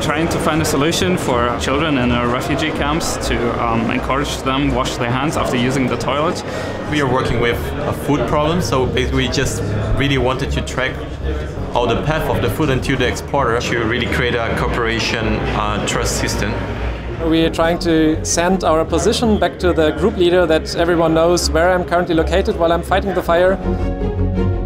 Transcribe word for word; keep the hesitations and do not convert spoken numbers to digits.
trying to find a solution for children in uh, refugee camps to um, encourage them wash their hands after using the toilet. We are working with a food problem, so basically we just really wanted to track all the path of the food into the exporter to really create a cooperation uh, trust system. We are trying to send our position back to the group leader, that everyone knows where I'm currently located while I'm fighting the fire.